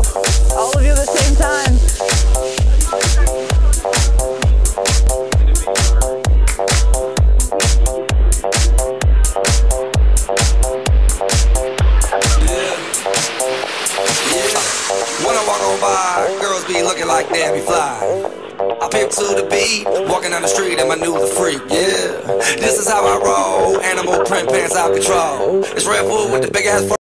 All of you at the same time. When I walk on by, girls be looking like damn you fly. I pimp to the beat, walking down the street and my new the freak, yeah. This is how I roll, animal print pants out control. It's Red Bull with the big ass